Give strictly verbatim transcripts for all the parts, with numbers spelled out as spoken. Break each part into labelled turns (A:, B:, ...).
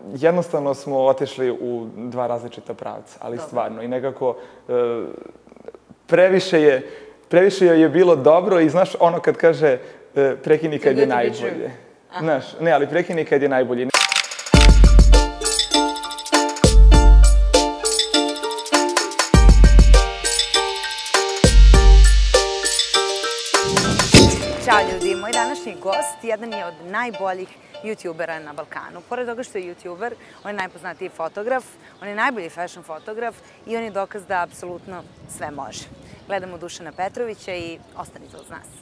A: jednostavno smo otišli u dva različita pravca, ali stvarno. I nekako previše je, previše je bilo dobro i znaš ono kad kaže prekini kad je najbolje. Znaš, ne, ali prekini kad je najbolje.
B: Ćao ljudi, moj današnji gost jedan je od najboljih youtubera na Balkanu. Pored toga što je youtuber, on je najpoznatiji fotograf, on je najbolji fashion fotograf i on je dokaz da apsolutno sve može. Gledamo Dušana Petrovića i ostanite uz nas.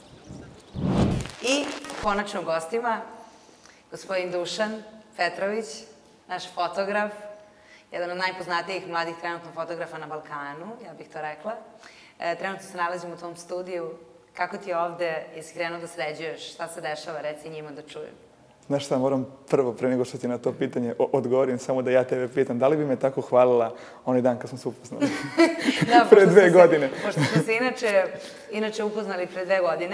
B: I konačno u gostima, gospodin Dušan Petrović, naš fotograf, jedan od najpoznatijih mladih trenutno fotografa na Balkanu, ja bih to rekla. Trenutno se nalazim u tom studiju. Kako ti je ovde, jesi krenuo da sređuješ, šta se dešava, reci njima da čujem.
A: Znaš šta, moram prvo, pre nego što ti na to pitanje odgovorim, samo da ja tebe pitam, da li bi me tako hvalila onaj dan kad smo se upoznali?
B: Da,
A: pre dve godine.
B: Pošto smo se inače upoznali pre dve godine,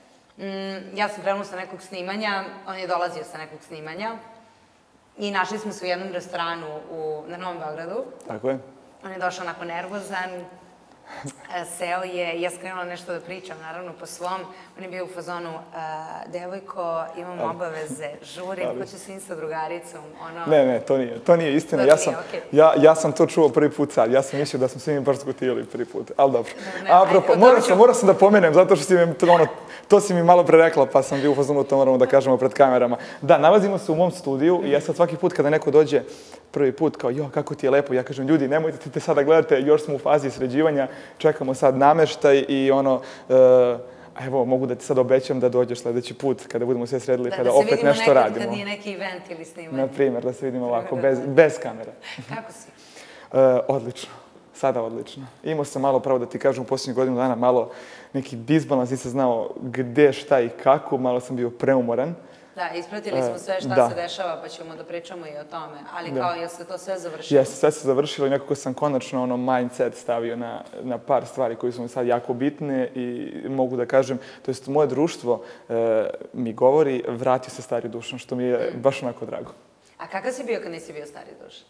B: ja sam krenula sa nekog snimanja, on je dolazio sa nekog snimanja i našli smo se u jednom restoranu na Novom Beogradu.
A: Tako je.
B: On je došao onako nervozan, seo je, ja skrenula nešto da pričam, naravno po svom. On je bio u fazonu, devojko, imam obaveze, žurim, ko će sin sa drugaricom, ono...
A: Ne, ne, to nije, to nije istina. Ja sam to čuo prvi put sad, ja sam mislio da smo svi mi baš zgotivali prvi put, ali dobro. Apropo, morao sam da pomenem, zato što si mi, to si mi malo pre rekla, pa sam bio u fazonu, to moramo da kažemo pred kamerama. Da, nalazimo se u mom studiju i ja sad svaki put kada neko dođe prvi put kao, jo, kako ti je lepo, ja kažem, ljudi, nemojte te sada gledate, još smo u fazi sređivanja, čekamo sad nameštaj i ono, evo, mogu da ti sad obećam da dođeš sledeći put kada budemo sve sredili, kada opet nešto radimo.
B: Da se vidimo nekad kad nije neki event ili snimanje.
A: Na primjer, da se vidimo ovako, bez kamere.
B: Kako si?
A: Odlično, sada odlično. Imao sam malo, pravo da ti kažem, u posljednjih godinu dana malo neki disbalans, nisam znao gde, šta i kako, malo sam bio preumoran.
B: Da, ispratili smo sve šta se dešava, pa ćemo da pričamo i o tome. Ali kao, je se to sve završilo?
A: Jeste, sve se završilo i nekako sam konačno ono mindset stavio na par stvari koje su mi sad jako bitne i mogu da kažem, to jest moje društvo mi govori, vratio se stari Dušan, što mi je baš onako drago.
B: A kakav si bio kad nisi bio stari Dušan?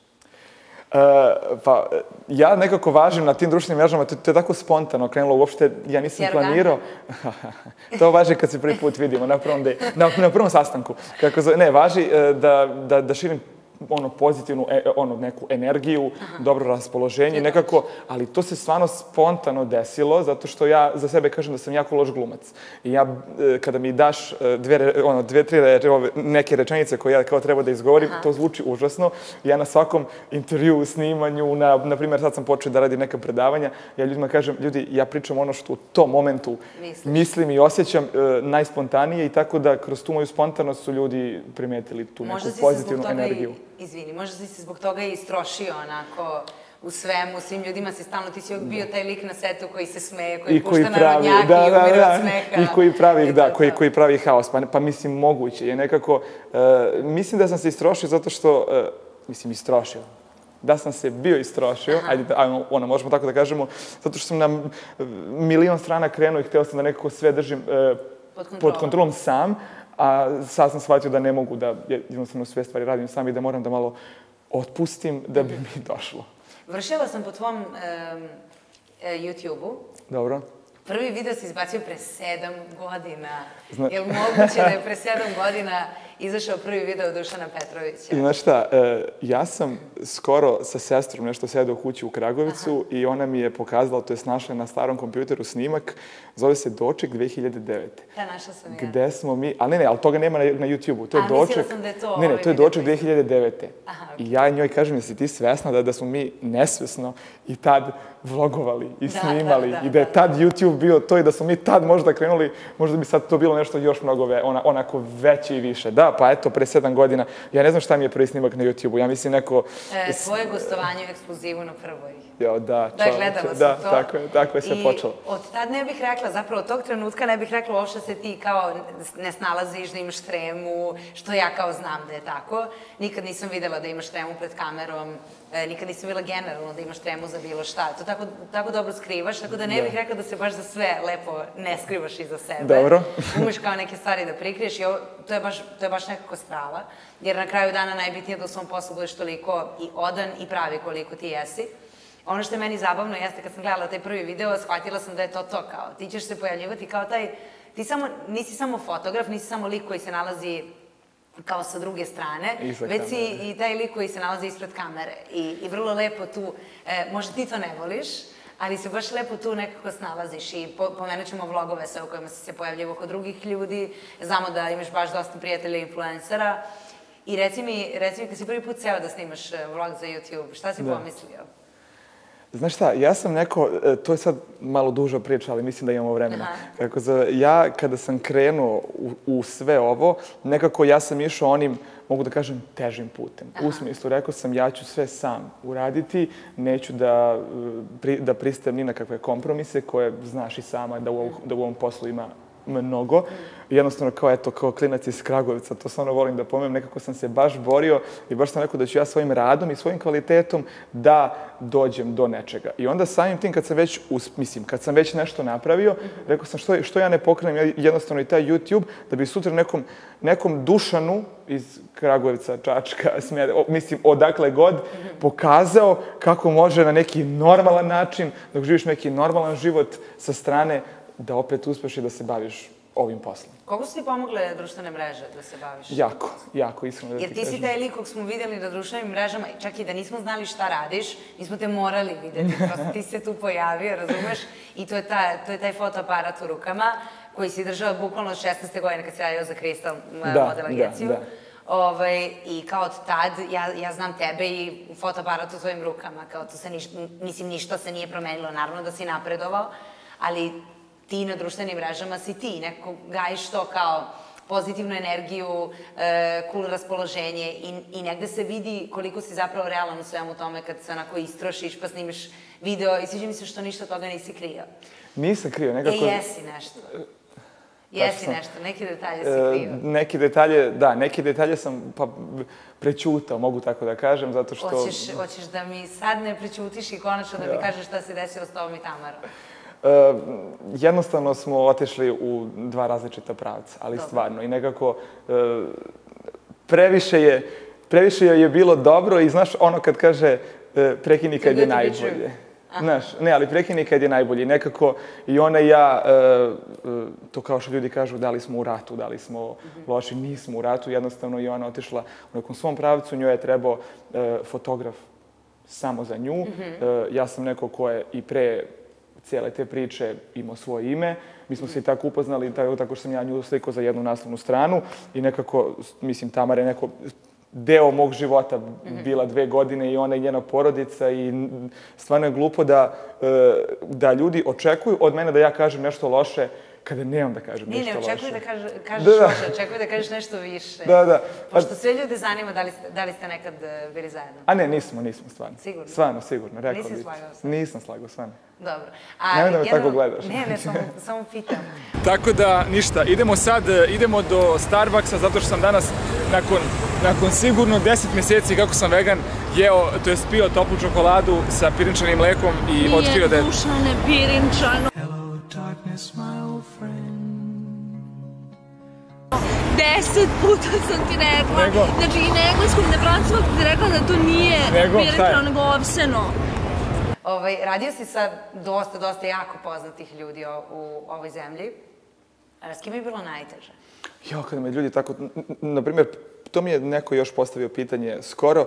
A: Pa, ja nekako važim na tim društvenim mrežama, to je tako spontano krenulo, uopšte ja nisam planirao. To važi kad se prvi put vidimo, na prvom sastanku. Ne, važi da širim pozitivnu neku energiju, dobro raspoloženje, nekako, ali to se stvarno spontano desilo, zato što ja za sebe kažem da sam jako loš glumac. I ja, kada mi daš dve, tri neke rečenice koje ja kao treba da izgovorim, to zvuči užasno. Ja na svakom intervju, snimanju, na primjer, sad sam počeo da radim neka predavanja, ja ljudima kažem, ljudi, ja pričam ono što u tom momentu mislim i osjećam najspontanije i tako da kroz tu moju spontanost su ljudi primetili tu neku pozitivnu energiju.
B: Izvini, možda si se zbog toga i istrošio onako u svemu, svim ljudima si stalno, ti si bio taj lik na setu koji se smeje, koji pušta narodnjake i umire od smeha.
A: I koji pravi, da, koji pravi haos, pa mislim moguće je nekako, mislim da sam se istrošio zato što, mislim istrošio, da sam se bio istrošio, ajde, ono, možemo tako da kažemo, zato što sam na milion strana krenuo i hteo sam da nekako sve držim pod kontrolom sam, a sad sam shvatio da ne mogu da jednostavno sve stvari radim sam i da moram da malo otpustim da bi mi došlo.
B: Vršila sam po tvom YouTube-u.
A: Dobro.
B: Prvi video si izbacio pre sedam godina. Je li moguće da je pre sedam godina izašao prvi video Dušana Petrovića?
A: Znaš šta, ja sam skoro sa sestrom nešto sedao u kući u Kragovicu i ona mi je pokazala, to je našla na starom kompjuteru snimak, zove se Doček dve hiljade devete.
B: Da, našla sam ja.
A: Gde smo mi, ali ne, ne, ali toga nema na YouTube-u.
B: A, mislila sam da je to...
A: Ne, ne, to je Doček dve hiljade devete. I ja njoj kažem, jesi ti svesna da smo mi nesvesno i tad vlogovali i snimali i da je tad YouTube bio to i da smo mi tad možda krenuli, možda bi sad to bilo nešto još mnogo onako veće i više. Da, pa eto, pre sedam godina, ja ne znam šta mi je prvi snimak na YouTube-u, ja mislim neko...
B: Svoje gostovanje u Ekskluzivu na Prvoj.
A: Jo, da,
B: Da, gledala sam
A: da,
B: to.
A: tako je, tako je sve počelo.
B: I od tad ne bih rekla, zapravo od tog trenutka ne bih rekla uopšte se ti kao ne snalaziš, da imaš tremu, što ja kao znam da je tako. Nikad nisam videla da imaš tremu pred kamerom, nikad nisam videla generalno da imaš tremu za bilo šta. To tako, tako dobro skrivaš, tako da ne bih rekla da se baš za sve lepo ne skrivaš iza sebe.
A: Dobro.
B: Umeš kao neke stvari da prikriješ i ovo, to, je baš, to je baš nekako strava. Jer na kraju dana najbitnije da u svom poslu budeš toliko i odan i pravi koliko ti jesi. Ono što je meni zabavno jeste kad sam gledala taj prvi video, shvatila sam da je to to kao. Ti ćeš se pojavljivati kao taj, ti samo, nisi samo fotograf, nisi samo lik koji se nalazi kao sa druge strane, već si i taj lik koji se nalazi ispred kamere. I, i vrlo lepo tu, e, možda ti to ne voliš, ali se baš lepo tu nekako snalaziš i po, pomenut ćemo vlogove sve u kojima si se pojavljivo kod drugih ljudi, znamo da imaš baš dosta prijatelja i influencera. I reci mi, reci mi kad si prvi put seo da snimaš vlog za YouTube, šta si pomislio?
A: Znaš šta, ja sam neko, to je sad malo duža priča, ali mislim da imamo vremena. Kako za, ja kada sam krenuo u, u sve ovo, nekako ja sam išao onim, mogu da kažem, težim putem. U smislu, rekao sam, ja ću sve sam uraditi, neću da, pri, da pristajem ni na kakve kompromise koje znaš i sama da u, da u ovom poslu ima mnogo. Jednostavno, kao eto, kao klinac iz Kragujevca, to stvarno volim da pomenem, nekako sam se baš borio i baš sam rekao da ću ja svojim radom i svojim kvalitetom da dođem do nečega. I onda samim tim, kad sam već, mislim, kad sam već nešto napravio, rekao sam što, što ja ne pokrenem jednostavno i taj YouTube, da bi sutra nekom, nekom Dušanu iz Kragujevca, Čačka, mislim, odakle god, pokazao kako može na neki normalan način, dok živiš neki normalan život sa strane, da opet uspeš i da se baviš ovim poslom.
B: Koliko su ti pomogle društvene mreže da se baviš?
A: Jako, jako, iskreno da ti
B: kažem. Jer ti si taj lik kog smo vidjeli na društvenim mrežama, čak i da nismo znali šta radiš, mi smo te morali vidjeti, prosto ti se tu pojavio, razumeš? I to je, ta, to je taj fotoaparat u rukama koji si držao bukvalno od šesnaeste godine kad si radio za Kristal model agenciju. Da, da. Ovaj, I kao od tad, ja, ja znam tebe i fotoaparat u tvojim rukama, kao to se niš, mislim, ništa se nije promenilo, naravno da si napredovao, ali ti na društvenim mrežama si ti, neko gajiš to kao pozitivnu energiju, cool raspoloženje i negde se vidi koliko si zapravo realan u svemu tome kad se onako istrošiš pa snimiš video i sviđa mi se što ništa toga nisi krio.
A: Nisam krio, nekako...
B: E, jesi nešto. Jesi nešto, neki detalje si krio.
A: Neki detalje, da, neki detalje sam pa prećutao, mogu tako da kažem, zato što...
B: Hoćeš da mi sad ne prećutiš i konačno da mi kažeš šta se desilo s tobom i Tamarom?
A: Jednostavno smo otišli u dva različita pravca, ali stvarno. I nekako previše je, previše je bilo dobro i znaš ono kad kaže prekini kad je najbolje. Znaš, ne, ali prekini kad je najbolje. Nekako i ona i ja, to kao što ljudi kažu, da li smo u ratu, da li smo loši, nismo u ratu. Jednostavno i ona otišla u nekom svom pravcu, njoj je trebao fotograf samo za nju. Ja sam neko ko je i pre cijele te priče imao svoje ime. Mi smo se i tako upoznali, tako što sam ja nju slikao za jednu naslovnu stranu i nekako, mislim, Tamara je neko deo mog života bila dve godine i ona i njena porodica i stvarno je glupo da, da ljudi očekuju od mene da ja kažem nešto loše kada nemam da kažem nešto loše.
B: Ne, ne, očekuju da kažeš loše, očekuju da kažeš nešto više.
A: Da, da.
B: Pošto sve ljude zanima da li ste nekad bili zajedno.
A: A ne, nismo, nismo, stvarno.
B: Sigurno?
A: Stvarno, sigurno, rekao bih.
B: Nisi slagao se?
A: Nisam slagao, stvarno.
B: Dobro.
A: Nemoj da me tako gledaš.
B: Ne, ne, samo pitam.
A: Tako da, ništa, idemo sad, idemo do Starbucksa, zato što sam danas, nakon sigurno deset mjeseci kako sam vegan, jeo, to je pio toplu čokoladu sa pirinčanim mlekom i otkrio da je...
C: Nije dušane pirinčano. Deset puta sam ti rekla, znači i na engleskom, na francuskom ti rekla da to nije pirinčano, nego ovseno.
B: Radio si sa dosta, dosta jako poznatih ljudi u ovoj zemlji. S kim je bilo najteže?
A: Jo, kada me ljudi tako... Na primjer, to mi je neko još postavio pitanje skoro.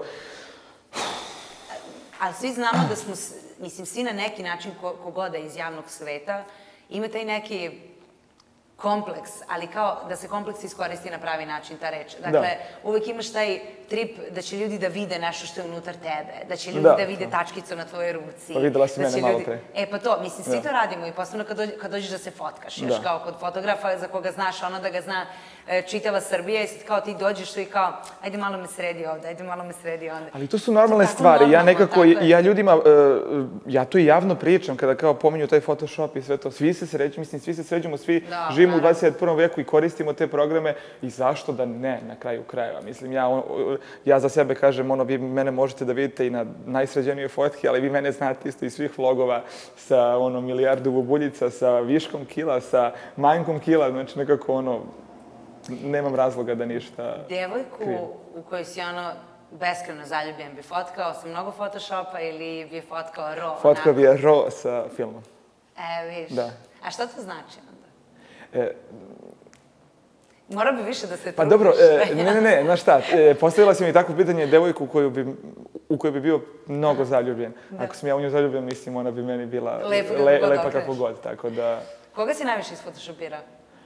B: Ali svi znamo da smo, mislim, svi na neki način, kogoda iz javnog sveta, ima taj neki kompleks, ali kao da se kompleks iskoristi na pravi način, ta reč. Dakle, uvek imaš taj trip da će ljudi da vide nešto što je unutar tebe, da će ljudi da vide tačkicu na tvojoj ruci.
A: Pa videla si mene malo pre.
B: E, pa to, mislim, svi to radimo i posebno kad dođeš da se fotkaš, još kao kod fotografa za koga znaš, ono da ga zna čitava Srbija i sad kao ti dođeš tu i kao, ajde malo me sredi ovde, ajde malo me sredi ovde.
A: Ali to su normalne stvari, ja nekako, ja ljudima, ja to i javno pričam kada kao pominju taj Photoshop i sve to, svi se sređujemo, mislim, svi se sređujemo, svi živimo u dvadeset prvom veku i koristimo te programe i zašto da ne, na kraju krajeva. Mislim, ja za sebe kažem, ono, vi mene možete da vidite i na najsređenijoj fotki, ali vi mene znate isto iz svih vlogova sa, ono, milijardu bubuljica, sa viškom kila, sa manjkom kila, znači nekako, ono, nemam razloga da ništa...
B: Devojku u kojoj si ono beskreno zaljubljen bi fotkao sa mnogo Photoshopa ili bi fotkao ro?
A: Fotkao bi je ro sa filmom.
B: E, viš.
A: Da.
B: A šta to znači onda? Mora bi više da se trudiš.
A: Pa dobro, ne, ne, ne, znaš šta, postavila si mi takvo pitanje devojku u kojoj bi bio mnogo zaljubljen. Ako sam ja u nju zaljubljen, mislim, ona bi meni bila lepa kako god, tako da...
B: Koga si najviše isfotoshopirao?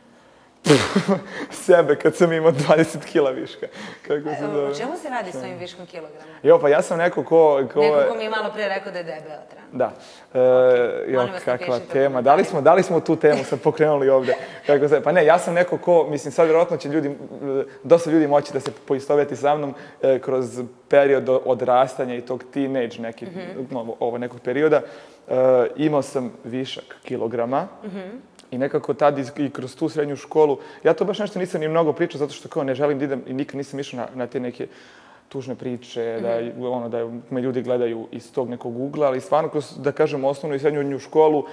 A: Sebe, kad sam imao dvadeset kila viška.
B: O čemu se radi s ovim viškom kilograma?
A: Jo, pa ja sam neko ko...
B: Neko ko mi je malo pre rekao da je debela trana.
A: Da. Jo, kakva tema. Da li smo tu temu sad pokrenuli ovde? Pa ne, ja sam neko ko, mislim, sad vjerojatno će ljudi, dosta ljudi moći da se poistoveti sa mnom kroz period odrastanja i tog teenage nekog perioda. Imao sam višak kilograma. I nekako tad i kroz tu srednju školu, ja to baš nešto nisam ni mnogo pričao, zato što kao ne želim da idem i nikad nisam išao na te neke tužne priče, da me ljudi gledaju iz tog nekog ugla, ali stvarno kroz, da kažem, osnovnu i srednju školu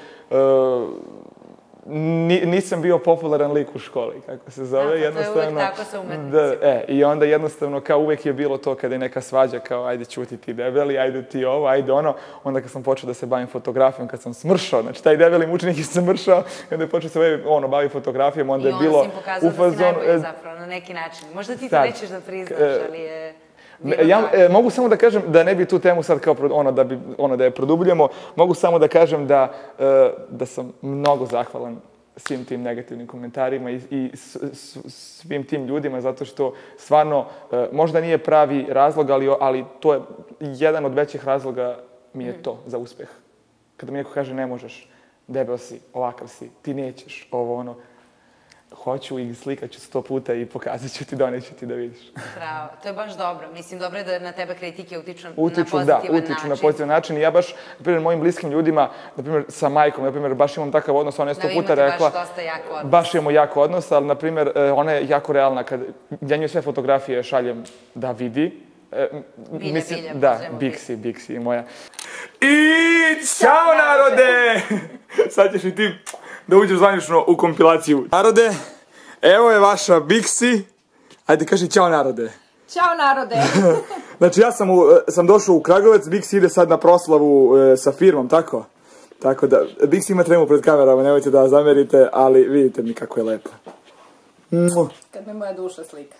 A: nisam bio popularan lik u školi, kako se zove,
B: jednostavno... To je uvek tako sa umetnicima.
A: E, i onda jednostavno, kao uvek je bilo to kada je neka svađa, kao ajde ćuti ti debeli, ajde ti ovo, ajde ono. Onda kad sam počeo da se bavim fotografijom, kad sam smršao, znači taj debeli mučenik je smršao, i onda je počeo se baviti fotografijom, onda je bilo...
B: I onda si im pokazao da si najbolji zapravo, na neki način. Možda ti to nećeš da priznaš, ali je...
A: Ja mogu samo da kažem, da ne bi tu temu sad kao ono da je produbljamo, mogu samo da kažem da sam mnogo zahvalan svim tim negativnim komentarima i svim tim ljudima, zato što stvarno možda nije pravi razlog, ali to je jedan od većih razloga mi je to za uspeh. Kada mi neko kaže ne možeš, debel si, ovakav si, ti nećeš, ovo ono, hoću i slikat ću sto puta i pokazat ću ti, doneću ti da vidiš.
B: Bravo, to je baš dobro. Mislim, dobro je da na tebe kritike utiču na
A: pozitivan način. Utiču, da, utiču na pozitivan način i ja baš, na primjer, mojim bliskim ljudima, na primjer, sa majkom, na primjer, baš imam takav odnos, ona je sto puta rekla...
B: Da, imate baš dosta jak odnos.
A: Baš imamo jak odnos, ali, na primjer, ona je jako realna. Ja njoj sve fotografije šaljem da vidi.
B: Bilja, bilja,
A: da, Bixi, Bixi moja. I čao narode! Sad ćeš i ti da uđeš zvanično u kompilaciju. Narode, evo je vaša Bixi. Ajde, kaži čao narode.
C: Ćao narode.
A: Znači, ja sam došao u Kragovec, Bixi ide sad na proslavu sa firmom, tako? Tako da, Bixi ima tremu pred kamerama, nemojte da zamerite, ali vidite mi kako je lepo.
C: Kad me moja duša slika.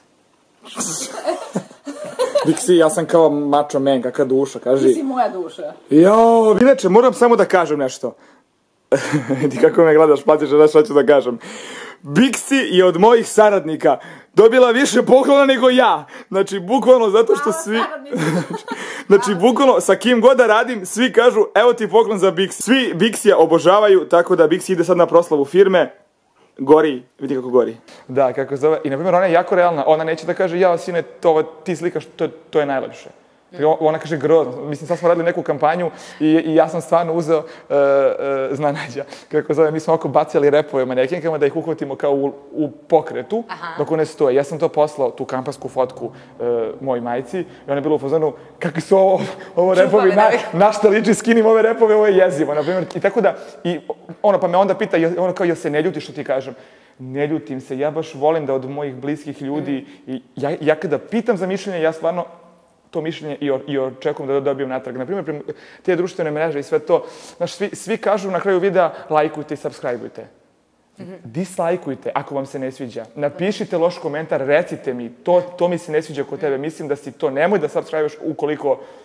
A: Bixi, ja sam kao macho man, kakva duša, kaži.
C: Ti si moja duša.
A: Jao, inače, moram samo da kažem nešto. Ti kako me gledaš, platiš, znaš šta ću da kažem. Bixi je od mojih saradnika dobila više poklona nego ja. Znači, bukvalno zato što svi... Znači, bukvalno, sa kim god da radim, svi kažu, evo ti poklon za Bixi. Svi Bixija obožavaju, tako da Bixi ide sad na proslavu firme. Gori, vidi kako gori. Da, kako se zove. I, na primjer, ona je jako realna. Ona neće da kaže, ja, sine, ti slikaš, to je najlepše. Ona kaže grozno. Mislim, sad smo radili neku kampanju i ja sam stvarno uzeo, zna Nađa, kako zove, mi smo oko bacali repove manekenkama da ih uhvatimo kao u pokretu, dok one stoje. Ja sam to poslao, tu kampansku fotku moj majci i ona je bila u fazonu, kakvi su ovo repovi, na šta liči, skinim ove repove, ovo je jezivo, na primjer. I tako da, i ona pa me onda pita, ono kao, jel se ne ljuti što ti kažem? Ne ljutim se, ja baš volim da od mojih bliskih ljudi, ja kada pitam za mišljenje, ja stvarno to mišljenje i očekujem da dobijem natrag. Naprimjer, te društvene mreže i sve to, znaš, svi kažu na kraju videa lajkujte i subscribeujte. Dislajkujte ako vam se ne sviđa. Napišite loš komentar, recite mi, to mi se ne sviđa kod tebe, mislim da si to, nemoj da subscribeš ukoliko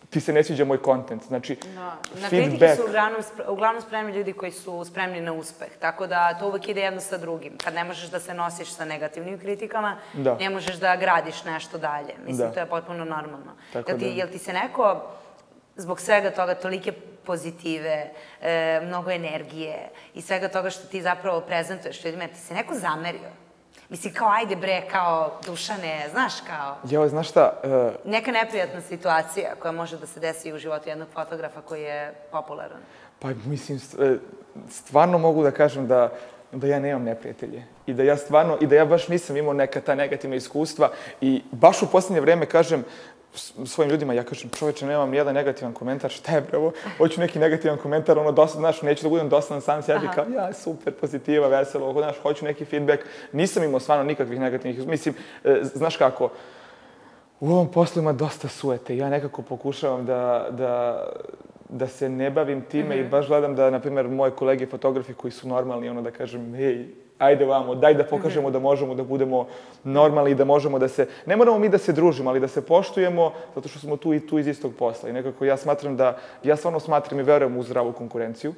A: ti se ne sviđa moj kontent. Znači,
B: na kritike su uglavnom spremni ljudi koji su spremni na uspeh, tako da to uvek ide jedno sa drugim. Kad ne možeš da se nosiš sa negativnim kritikama, ne možeš da gradiš nešto dalje. Mislim, to je potpuno normalno. Jel ti se neko zbog svega toga, tolike pozitive, mnogo energije i svega toga što ti zapravo prezentuješ ljudima, ti se neko zamerio? Mislim, kao, ajde bre, kao, Dušane, znaš, kao...
A: Joj, znaš šta...
B: Neka neprijatna situacija koja može da se desi u životu jednog fotografa koji je popularan.
A: Pa, mislim, stvarno mogu da kažem da da ja nemam neprijatelje. I da ja stvarno, i da ja baš nisam imao neka ta negativna iskustva. I baš u posljednje vreme kažem svojim ljudima, ja kažem, čoveče, nemam nijedan negativan komentar, šta je bravo, hoću neki negativan komentar, ono, dosta, znaš, neću da budem dosadan sam sebi, kao, ja, super, pozitiva, veselo, znaš, hoću neki feedback. Nisam imao stvarno nikakvih negativnih, mislim, znaš kako, u ovom poslu ima dosta suete, ja nekako pokušavam da, da, da se ne bavim time i baš gledam da, na primjer, moji kolege fotografi koji su normalni, ono, da kažem, hej, ajde vamo, daj da pokažemo da možemo da budemo normalni i da možemo da se... Ne moramo mi da se družimo, ali da se poštujemo, zato što smo tu i tu iz istog posla. I nekako ja smatram da... Ja stvarno smatram i verujem u zdravu konkurenciju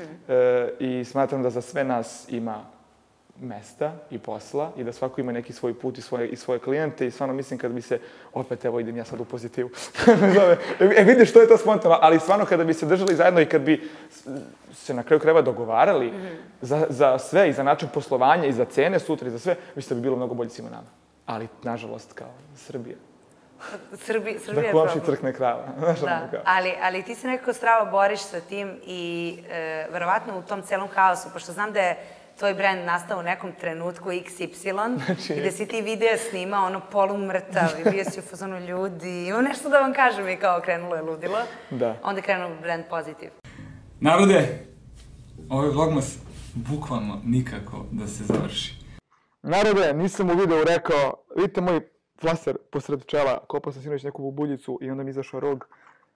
A: i smatram da za sve nas ima mesta i posla i da svako ima neki svoj put i svoje klijente i stvarno mislim kad bi se... Opet, evo, idem ja sad u pozitivu. E, vidiš, što je to spontano, ali stvarno kada bi se držali zajedno i kad bi se na kraju krajeva dogovarali za sve i za način poslovanja i za cene sutra i za sve, mislim da bi bilo mnogo bolje svima nama. Ali, nažalost, kao Srbija.
B: Srbija je
A: problem. Da komši crkne krava.
B: Da, ali ti se nekako strava boriš sa tim i verovatno u tom celom haosu, pošto znam da je tvoj brend nastao u nekom trenutku iks ipsilon, gde si ti video snimao, ono, polumrtav i bio si u fazonu ljudi, imam nešto da vam kažem i kao krenulo je ludilo. Onda je krenuo brend Pozitiv.
D: Narode, ovaj vlogmas bukvalno nikako da se završi.
A: Narode, nisam u videu rekao, vidite moj flaser posred čela, kopao sam sinoć neku bubuljicu i onda mi izašao rog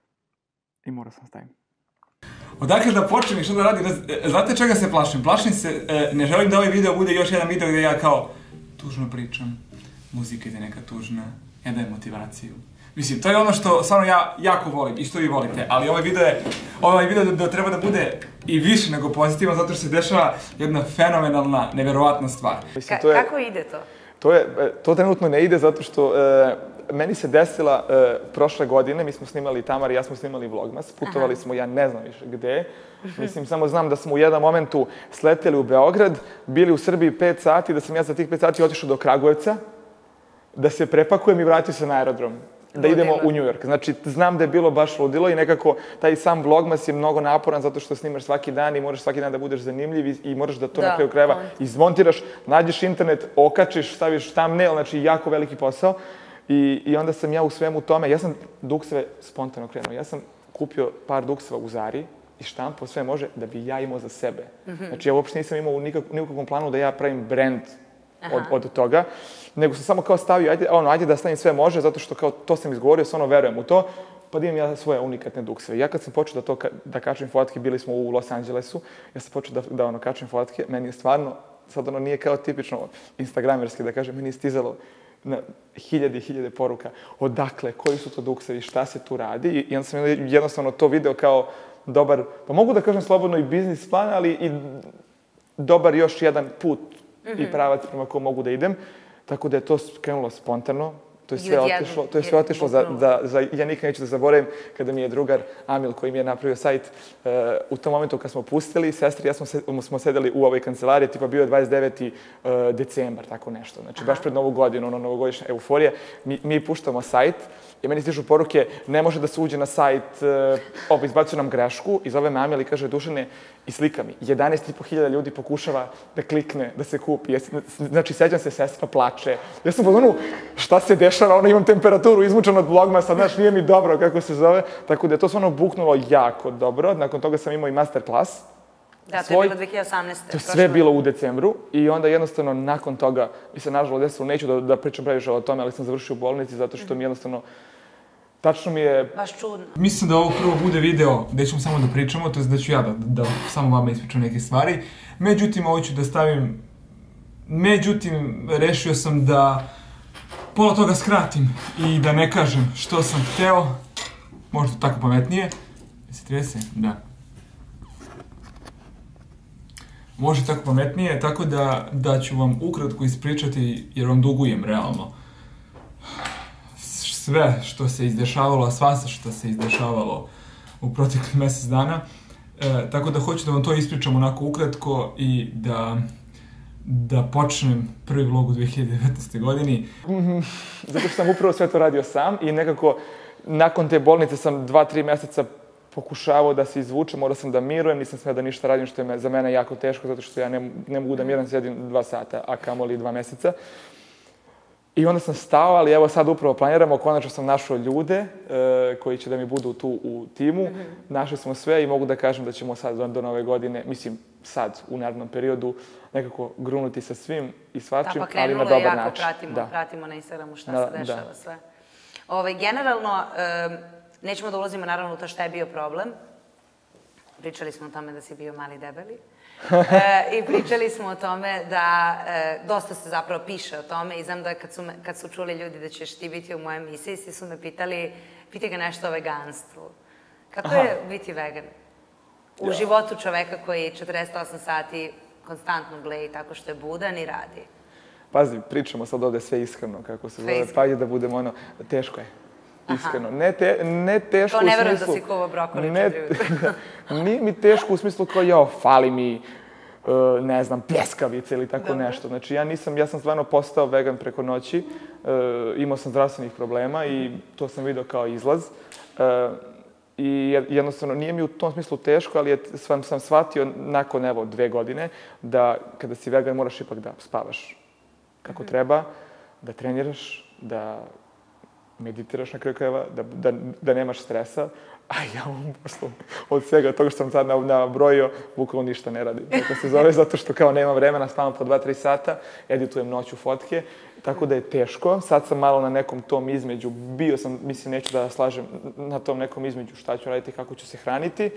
A: i morao sam stavim.
D: Odakle da počnem i što da radim? Znate čega se plašim? Plašim se, ne želim da ovaj video bude još jedan video gdje ja kao tužno pričam, muzika ide neka tužna, ja dajem motivaciju. Mislim, to je ono što stvarno ja jako volim i što vi volite, ali ovaj video je, ovaj video treba da bude i više nego pozitivan, zato što se dešava jedna fenomenalna, nevjerovatna stvar.
B: Kako ide to?
A: To trenutno ne ide zato što meni se desila prošle godine, mi smo snimali, Tamara i ja smo snimali vlogmas, putovali smo, ja ne znam više gde, mislim, samo znam da smo u jednom momentu sleteli u Beograd, bili u Srbiji pet sati, da sam ja za tih pet sati otišao do Kragujevca, da se prepakujem i vratio se na aerodrom, da idemo u New York. Znači, znam da je bilo baš ludilo i nekako taj sam vlogmas je mnogo naporan zato što snimaš svaki dan i moraš svaki dan da budeš zanimljiv i moraš da to na kraju krajeva izmontiraš, nađeš internet, okačiš, staviš thumbnail, znači jako veliki posao. I onda sam ja u svemu tome, ja sam dukseve spontano krenuo, ja sam kupio par dukseva u Zari i štampo, sve može, da bi ja imao za sebe. Znači, ja uopšte nisam imao u nikakvom planu da ja pravim brand od toga, nego sam samo kao stavio, ajde da stavim sve može, zato što kao to sam izgovorio, stvarno verujem u to, pa da imam ja svoje unikatne dukseve. Ja kad sam počeo da kačem fotke, bili smo u Los Angelesu, ja sam počeo da kačem fotke, meni je stvarno, sad ono nije kao tipično instagramerski da kažem, meni je stizalo na hiljade i hiljade poruka odakle, koji su to duksevi, šta se tu radi i onda sam jednostavno to video kao dobar, pa mogu da kažem slobodno i biznis plan, ali i dobar još jedan put i pravac prema ko mogu da idem, tako da je to krenulo spontano, to je sve otišlo, to je sve otišlo za, ja nikad neću da zaboravim kada mi je drugar Amil koji mi je napravio sajt, u tom momentu kad smo pustili, sestri ja smo sedeli u ovoj kancelariji, tipa bio je dvadeset deveti decembar, tako nešto, znači baš pred novu godinu, ono novogodišnja euforija, mi puštamo sajt i meni stižu poruke, ne može da se uđe na sajt, opet izbacuju nam grešku i zove me Amil i kaže, Dušane, i slika mi, jedanaest i po hiljada ljudi pokušava da klikne, da se kupi, znači sećam se, sestra plače, ja sam podonu, šta se dešava, ono imam temperaturu izmučen od vlogmasa, znaš, nije mi dobro kako se zove, tako da je to stvarno buknulo jako dobro, nakon toga sam imao i master klas.
B: Da, to je bilo dve hiljade osamnaeste.
A: To je sve bilo u decembru i onda jednostavno nakon toga, mi se nažalost desilo, neću da pričam previše o tome, ali sam završio u bolnici zato što mi jednostavno tačno mi je...
B: Baš čudno.
D: Mislim da ovo prvo bude video gde ćemo samo da pričamo, to je da ću ja da samo vama ispričam neke stvari. Međutim, ovo ću da stavim... Međutim, rešio sam da pola toga skratim i da ne kažem što sam hteo. možda tako pametnije. Se trese? Da. Može tako pametnije, tako da, da ću vam ukratko ispričati, jer vam dugujem realno. Sve što se izdešavalo, svašta što se izdešavalo u proteklih mjesec dana. E, tako da hoću da vam to ispričam onako ukratko i da, da počnem prvi vlog u dve hiljade devetnaestoj godini.
A: Zato što sam upravo sve to radio sam i nekako nakon te bolnice sam dva, tri mjeseca pokušavao da se izvučem, morao sam da mirujem, nisam smeo da ništa radim, što je za mene jako teško, zato što ja ne, ne mogu da miram, sjedim dva sata, a kamoli dva mjeseca. I onda sam stao, ali evo sad upravo planiramo, konačno sam našao ljude e, koji će da mi budu tu u timu. Mm-hmm. Našli smo sve i mogu da kažem da ćemo sad do, do nove godine, mislim sad u narednom periodu, nekako grunuti sa svim i svačim,
B: da, pa
A: ali na dobar
B: jako
A: način.
B: Pratimo, da. Pratimo na Instagramu šta da, se dešava da. Sve. Ove, generalno, e, nećemo da ulazimo naravno u to šta je bio problem. Pričali smo o tome da si bio mali debeli. e, I pričali smo o tome da e, dosta se zapravo piše o tome i znam da kad su, me, kad su čuli ljudi da ćeš ti biti u mojoj emisiji, svi su me pitali, piti ga nešto o veganstvu. Kako Aha. je biti vegan? U ja. životu čoveka koji četrdeset osam sati konstantno gleji tako što je budan i radi.
A: Pazi, pričamo sad ovde sve iskreno, kako se zove, pa je da budemo ono, teško je. Iskreno. Ne, te, ne teško u smislu...
B: To ne verujem da si kuva brokoli četiri ujutru.
A: Nije mi teško u smislu kao, jao, fali mi, uh, ne znam, pljeskavice ili tako Dobre. nešto. Znači, ja nisam, ja sam stvarno postao vegan preko noći, uh, imao sam zdravstvenih problema i to sam vidio kao izlaz. Uh, I jednostavno, nije mi u tom smislu teško, ali je, sam, sam shvatio nakon, evo, dve godine, da kada si vegan moraš ipak da spavaš kako treba, da treniraš, da meditiraš na kraju krajeva, da, da, da nemaš stresa, a ja u poslu od svega toga što sam sad nabrojio, bukvalno ništa ne radim. Tako se zove, zato što kao nemam vremena, spavam po dva tri sata, editujem noću fotke, tako da je teško. Sad sam malo na nekom tom između, bio sam, mislim, neću da slažem na tom nekom između šta ću raditi, kako ću se hraniti.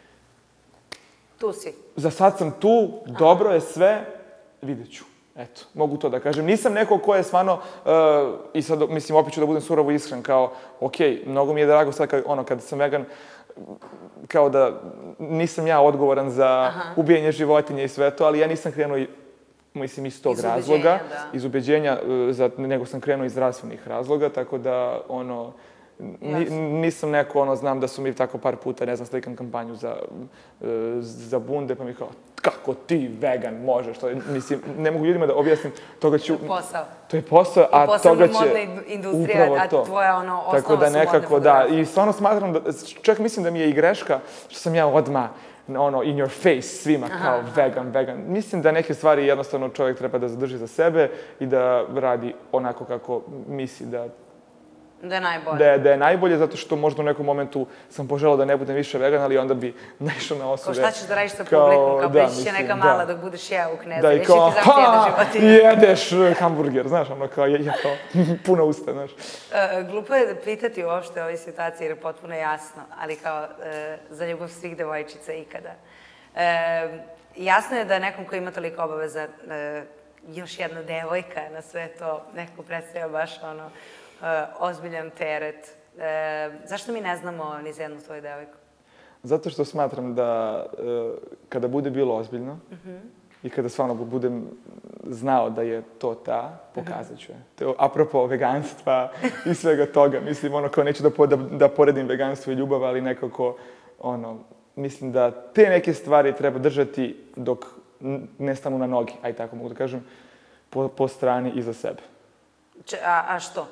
B: Tu si.
A: Za sad sam tu, dobro je sve, vidjet ću. Eto, mogu to da kažem. Nisam neko ko je stvarno, uh, i sad, mislim, opet ću da budem surovo iskren, kao, okej, okay, mnogo mi je drago sad, kad, ono, kada sam vegan, kao da nisam ja odgovoran za Aha. ubijanje životinja i sve to, ali ja nisam krenuo, mislim, iz tog iz razloga, da. iz ubeđenja, uh, za, nego sam krenuo iz zdravstvenih razloga, tako da, ono, Ni, nisam neko, ono, znam da su mi tako par puta, ne znam, slikam kampanju za, za bunde, pa mi kao, kako ti vegan možeš? To je, mislim, ne mogu ljudima da objasnim, toga ću...
B: To je posao.
A: To je posao, a toga će...
B: I posebno modna industrija, a tvoja, ono, osnova
A: tako da nekako,
B: su modne fotografije.
A: Da, i stvarno smatram da, čak mislim da mi je i greška što sam ja odmah, ono, in your face svima, kao Aha. vegan, vegan. Mislim da neke stvari jednostavno čovjek treba da zadrži za sebe i da radi onako kako misli da
B: Da je najbolje.
A: Da je, da je najbolje, zato što možda u nekom momentu sam poželao da ne budem više vegan, ali onda bi naišao na osobe...
B: Kao šta ćeš da radiš sa publikom, kao
A: da,
B: prići će neka mala da. dok budeš jeo u Knezu,
A: da,
B: i kao, ti ha,
A: životinje. Jedeš hamburger, znaš, ono kao, je, je kao puno usta, znaš.
B: Uh, glupo je da pitati uopšte o ovoj situaciji, jer je potpuno jasno, ali kao uh, za ljubav svih devojčica ikada. Uh, jasno je da nekom ko ima toliko obaveza, uh, još jedna devojka na sve to, nekako predstavlja baš ono, Uh, ozbiljan teret. Uh, zašto mi ne znamo ni za jednu tvoju devojku?
A: Zato što smatram da uh, kada bude bilo ozbiljno uh-huh. i kada stvarno budem znao da je to ta, pokazat ću je. To, apropo veganstva i svega toga, mislim, ono, kao neću da, po, da, da poredim veganstvo i ljubav, ali nekako, ono, mislim da te neke stvari treba držati dok ne stanu na nogi, aj tako mogu da kažem, po, po strani iza sebe.
B: Če, a, a što?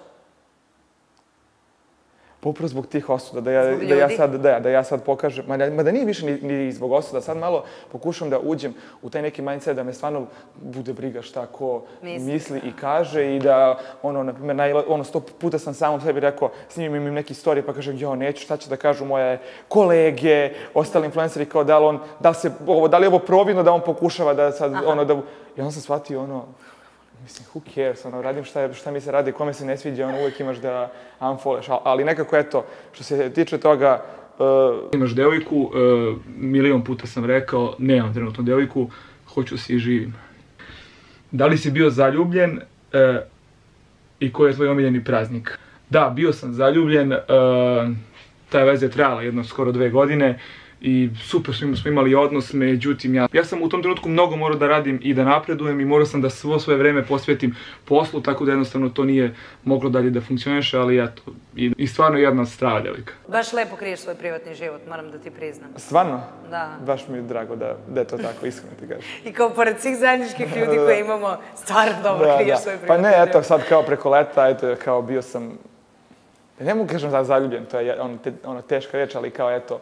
A: Pa upravo zbog tih osuda, da ja, da ja, sad, da, da ja sad pokažem, ma da, ma da nije više ni, ni zbog osuda, sad malo pokušam da uđem u taj neki mindset da me stvarno bude briga šta ko misli, misli i kaže i da, ono, na primjer, naj, ono, sto puta sam samom sebi rekao, snimim im neki story pa kažem, jo, neću, šta će da kažu moje kolege, ostali influenceri, kao da li on, da li se, ovo, da li je ovo providno da on pokušava da sad, Aha. ono, da, i onda sam shvatio, ono, mislim, who cares, ono, radim šta, šta mi se radi, kome se ne sviđa, ono, uvijek imaš da unfolloweš, ali nekako, eto, što se tiče toga, uh, imaš devojku, uh, milion puta sam rekao, nemam trenutno devojku, hoću si i živim. Da li si bio zaljubljen uh, i koji je tvoj omiljeni praznik? Da, bio sam zaljubljen, uh, ta veza je trajala jedno skoro dve godine i super smo imali odnos, međutim ja, ja sam u tom trenutku mnogo morao da radim i da napredujem i morao sam da svo svoje vreme posvetim poslu, tako da jednostavno to nije moglo dalje da funkcioniše, ali eto, i, i stvarno jedna strava devojka.
B: Baš lepo kriješ svoj privatni život, moram da ti priznam.
A: Stvarno?
B: Da.
A: Baš mi je drago da, da je to tako, iskreno ti kažem.
B: I kao pored svih zajedničkih ljudi koje imamo, stvarno dobro kriješ svoj privatni
A: život. Pa ne, eto, sad kao preko leta, eto, kao bio sam, ne mogu kažem da zaljubljen, to je ono, te, ono teška reč, ali kao eto,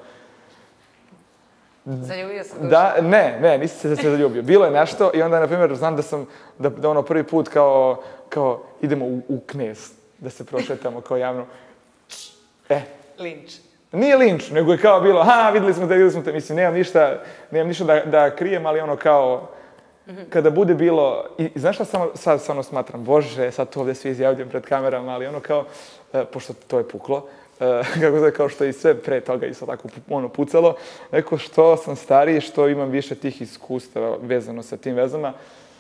B: zaljubio sam dušu?
A: Da, ne, ne, nisam se zaljubio. Bilo je nešto i onda, na primjer, znam da sam, da, da ono prvi put kao, kao idemo u, u Knez, da se prošetamo kao javno. E.
B: Linč.
A: Nije linč, nego je kao bilo, ha, videli smo te, videli smo te, mislim, nemam ništa, nemam ništa da, da krijem, ali ono kao, kada bude bilo, i znaš šta samo, sad stvarno smatram, bože, sad to ovdje svi izjavljujem pred kamerama, ali ono kao, e, pošto to je puklo, Uh, kako zove, kao što i sve pre toga isto tako ono pucalo, neko što sam stariji, što imam više tih iskustava vezano sa tim vezama,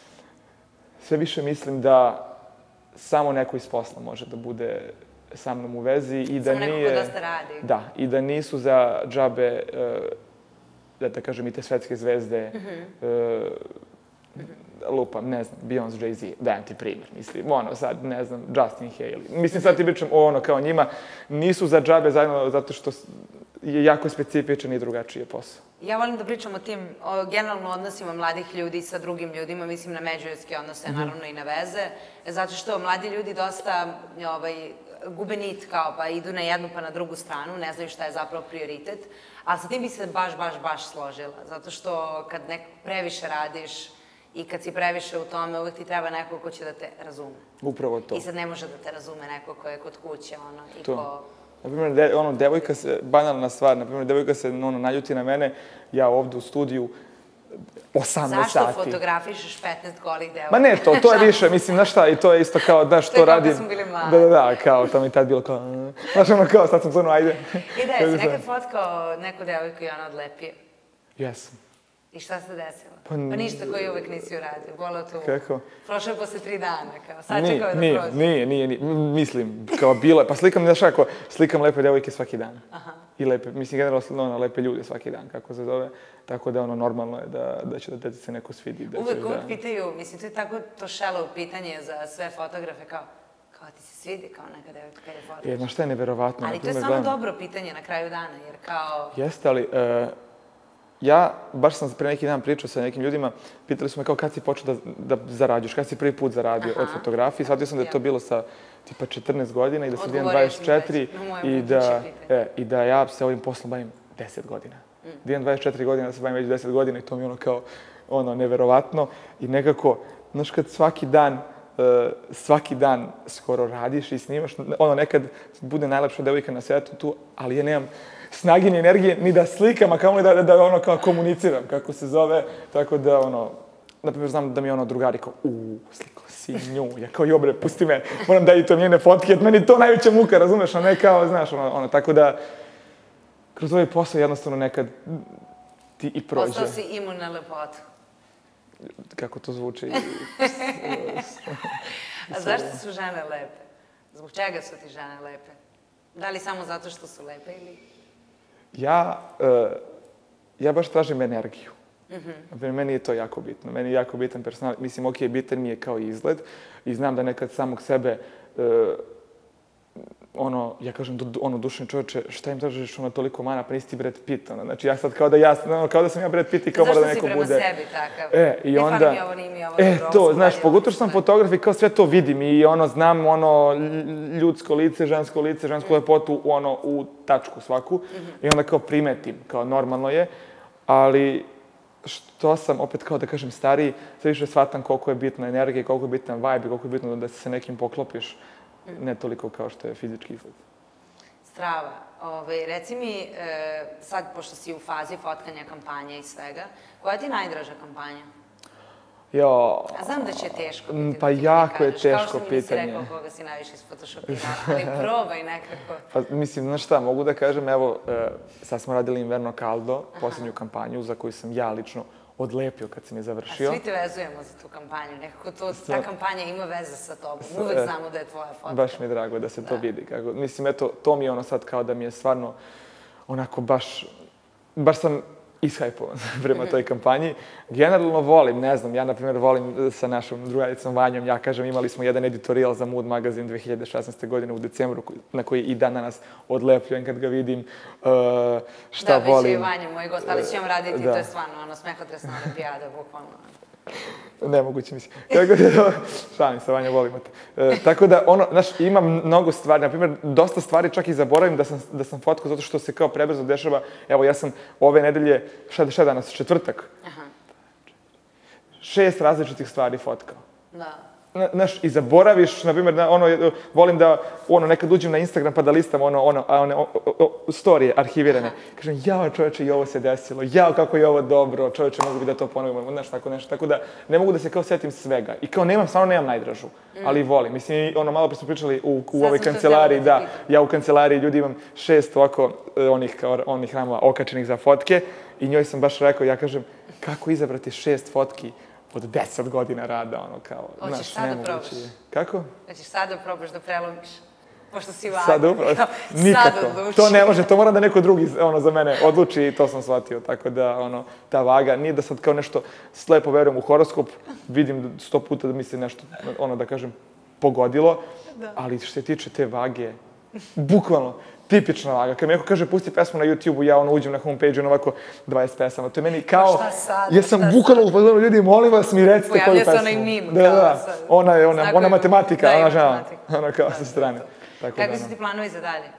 A: sve više mislim da samo neko iz posla može da bude sa mnom u vezi i da
B: nije... Samo neko ko dosta radi.
A: Da, i da nisu za džabe, uh, da da kažem, i te svetske zvezde, mm-hmm. uh, lupam, ne znam, Beyoncé, Jay-Z, dajem ti primjer, mislim, ono, sad, ne znam, Justin Haley. Mislim, sad ti pričam o ono, kao njima, nisu za džabe zajedno zato što je jako specifičan i drugačiji posao.
B: Ja volim da pričam o tim, o generalno odnosima mladih ljudi sa drugim ljudima, mislim na međuljudske odnose, naravno i na veze, zato što mladi ljudi dosta, ovaj, gube nit, kao pa idu na jednu pa na drugu stranu, ne znaju šta je zapravo prioritet, ali sa tim bi se baš, baš, baš složila, zato što kad neko previše radiš, i kad si previše u tome, uvek ti treba neko ko će da te razume.
A: Upravo to.
B: I sad ne može da te razume neko ko je kod kuće, ono, i ko...
A: Naprimjer, ono, devojka se, banalna stvar, naprimjer, devojka se, ono, naljuti na mene, ja ovdje u studiju, osamnaest sati.
B: Zašto fotografišeš petnaest golih devojka?
A: Ma ne, to, to je više, mislim, znaš šta, i to je isto kao, znaš, to radim... To je kako smo bili mladi. Da, da, da, kao, to mi tad bilo kao, znaš, ono, kao, sad sam stvarno, ajde.
B: I da, jesi nekad fotkao neku devojku i ona odlepije?
A: Jesam.
B: I šta se desilo? Pa ništa koji uvek nisi uradio, bolo tu.
A: Kako?
B: Prošlo je posle tri dana, kao, sad čekao da prođe.
A: Nije, nije, nije, mislim, kao bilo je, pa slikam, znaš kako, slikam lepe devojke svaki dan. Aha. I lepe, mislim, generalno, ono, lepe ljude svaki dan, kako se zove, tako da, ono, normalno je da, da će da ti se neko svidi.
B: Uvek, uvek pitaju, mislim, to je tako to šelo pitanje za sve fotografe, kao, kao ti se svidi kao neka devojka kada je fotografa.
A: Jedna, šta je neverovatno?
B: Ali to je samo dobro pitanje na kraju dana, jer kao...
A: Jeste, ali... Ja, baš sam pre neki dan pričao sa nekim ljudima, pitali su me kao kad si počeo da, da zarađuješ, kad si prvi put zaradio od fotografije. Shvatio sam da je to bilo sa tipa četrnaest godina i da sam imam dvadeset četiri i da, e, i da ja se ovim poslom bavim deset godina. Mm. Da imam dvadeset četiri godina, da se bavim već deset godina i to mi je ono kao ono neverovatno. I nekako, znaš, kad svaki dan, uh, svaki dan skoro radiš i snimaš, ono nekad bude najlepša devojka na svijetu tu, ali ja nemam snage ni energije, ni da slikam, a kao da, da, da ono kao komuniciram, kako se zove, tako da ono, naprimjer znam da mi ono drugari kao, uuu, sliko si nju, ja kao jobre, pusti me, moram da i to njene fotke, jer meni to najveća muka, razumeš, a ne kao, znaš, ono, ono, tako da, kroz ovaj posao jednostavno nekad ti i prođe.
B: Postao si imun na lepotu.
A: Kako to zvuči.
B: A zašto su žene lepe? Zbog čega su ti žene lepe? Da li samo zato što su lepe ili...
A: Ja, ja baš tražim energiju. Meni je to jako bitno. Meni je jako bitan personal. Mislim, ok, bitan mi je kao izgled i znam da nekad samog sebe, ono, ja kažem, ono, dušni čovječe, šta im tražiš ono toliko mana, pa nisi ti Brad Pitt, ono. Znači, ja sad kao da ja, kao da sam ja Brad Pitt i kao mora da neko bude...
B: Zašto si prema sebi takav?
A: E, i onda...
B: Ne fali mi ovo, nije mi ovo
A: E, to, znaš, pogotovo što sam fotograf i kao sve to vidim i ono, znam ono, ljudsko lice, žensko lice, žensku lepotu, ono, u tačku svaku. I onda kao primetim, kao normalno je, ali što sam, opet kao da kažem, stariji, sve više shvatam koliko je bitna energija, koliko je bitna vibe, koliko je bitno da se sa nekim poklopiš. Ne toliko kao što je fizički izgled.
B: Strava. Ove, reci mi, e, sad, pošto si u fazi fotkanja kampanja i svega, koja ti je najdraža kampanja?
A: Jo...
B: A znam da će teško biti.
A: Pa jako je teško pitanje.
B: Kao što mi nisi rekao koga si najviše isfotošopirala, ali probaj nekako.
A: Pa mislim, znaš šta, mogu da kažem, evo, sad smo radili Inverno Caldo, posljednju kampanju za koju sam ja lično odlepio kad sam je završio.
B: A svi te vezujemo za tu kampanju, nekako ta kampanja ima veze sa tobom, uvek znamo da je tvoja fotka.
A: Baš mi je drago da se to vidi. Mislim, eto, to mi je ono sad kao da mi je stvarno onako baš, baš sam ishajpovan prema toj kampanji. Generalno volim, ne znam, ja na primjer volim sa našom drugaricom Vanjom, ja kažem, imali smo jedan editorijal za Mood magazin dve hiljade šesnaeste. godine u decembru, na koji i dan danas odlepljujem kad ga vidim, šta volim.
B: Da, biće i Vanja, moj gost, ali će vam raditi, to je stvarno, ono, smehotresna olimpijada, bukvalno.
A: Nemoguće mislim. Šalim se, Vanja, volimo te. Tako da, ono, znaš, imam mnogo stvari, na primjer, dosta stvari čak i zaboravim da sam fotkao, zato što se kao prebrzo dešava. Evo, ja sam ove nedelje, šta je danas, četvrtak, šest različitih stvari fotkao.
B: Da.
A: Znaš, i zaboraviš, na primjer, ono, volim da, ono, nekad uđem na Instagram pa da listam, ono, ono, one storije arhivirane. Kažem, jao, čovječe, i ovo se desilo, jao, kako je ovo dobro, čovječe, mogu bi da to ponovimo, znaš, tako nešto. Tako da, ne mogu da se kao setim svega. I kao nemam, stvarno nemam najdražu, ali volim. Mislim, ono, malo pre smo pričali u ovoj kancelariji, da, ja u kancelariji ljudi imam šest ovako, onih ramova okačenih za fotke i njoj sam baš rekao, ja kažem, kako izabrati šest fotki od deset godina rada, ono, kao,
B: Hoćeš sad da probaš?
A: Kako?
B: Hoćeš sad da probaš da prelomiš? Pošto si vaga.
A: Sad upravo? Nikako. To ne može, to mora da neko drugi, ono, za mene odluči i to sam shvatio. Tako da, ono, ta vaga, nije da sad kao nešto slepo verujem u horoskop, vidim sto puta da mi se nešto, ono, da kažem, pogodilo, ali što se tiče te vage, bukvalno, tipična vaga. Kad mi neko kaže pusti pesmu na YouTube-u, ja ono uđem na homepage-u i ovako dvadeset pesama. To je meni kao...
B: Šta sad?
A: Jesam bukvalno upozorila ljudi, molim vas mi recite koju pesmu.
B: Pojavlja se onaj mim.
A: Da, da, ona je ona matematika, ona žena, ona kao sa strane.
B: Kakvi su ti planovi za dalje?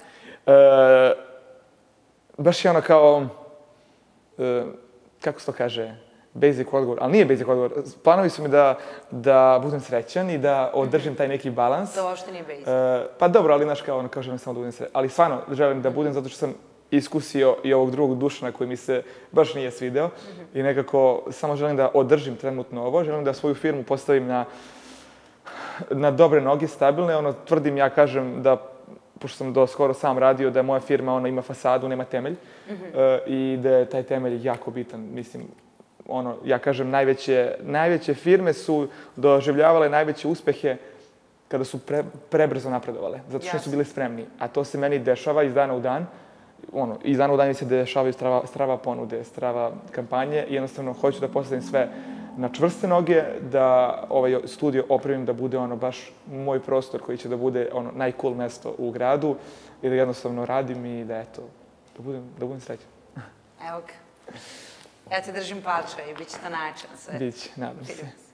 A: Baš je ono kao, kako se to kaže, basic odgovor, ali nije basic odgovor. Planovi su mi da budem srećan i da održim taj neki balans.
B: To uopšte nije basic.
A: Pa dobro, ali znaš kao ono, kao želim samo da budem srećan. Ali stvarno želim da budem zato što sam iskusio i ovog drugog Dušana koji mi se baš nije svideo i nekako samo želim da održim trenutno ovo, želim da svoju firmu postavim na na dobre noge, stabilne. Ono, tvrdim, ja kažem da, pošto sam do skoro sam radio, da moja firma, ona ima fasadu, nema temelj i da je taj temelj jako bitan. Mislim, ono, ja kažem, najveće, najveće firme su doživljavale najveće uspehe kada su pre, prebrzo napredovale, zato što su bili spremni. A to se meni dešava iz dana u dan. Ono, iz dana u dan mi se dešavaju strava, strava ponude, strava kampanje i jednostavno hoću da postavim sve na čvrste noge, da ovaj studio opremim da bude ono baš moj prostor koji će da bude ono najcool mesto u gradu i da jednostavno radim i da eto, da budem, da budem srećan.
B: Evo ga. Ja ti držim palča i bit će to način sve.
A: Biće, nadam se.